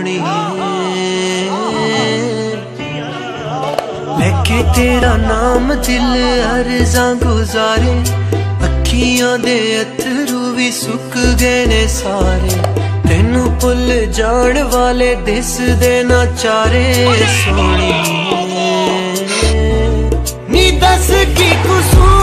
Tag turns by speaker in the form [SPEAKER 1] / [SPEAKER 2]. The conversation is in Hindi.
[SPEAKER 1] सोनी लेके तेरा नाम दिल अर्ज़ां गुजारे, अखियां दे अथरू भी सुक गए ने सारे, तेनू भुल जान वाले दिसदे ना चारे सोनी नी दस की कुसूर